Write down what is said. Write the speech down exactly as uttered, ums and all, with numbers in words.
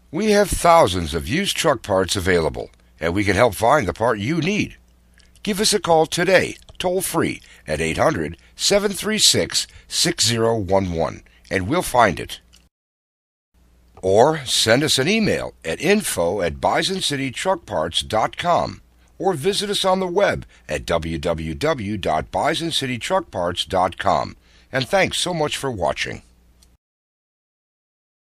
We have thousands of used truck parts available, and we can help find the part you need. Give us a call today, toll free, at eight hundred, seven three six, six zero one one, and we'll find it. Or send us an email at info at bison city truck parts dot com, or visit us on the web at w w w dot bison city truck parts dot com. And thanks so much for watching.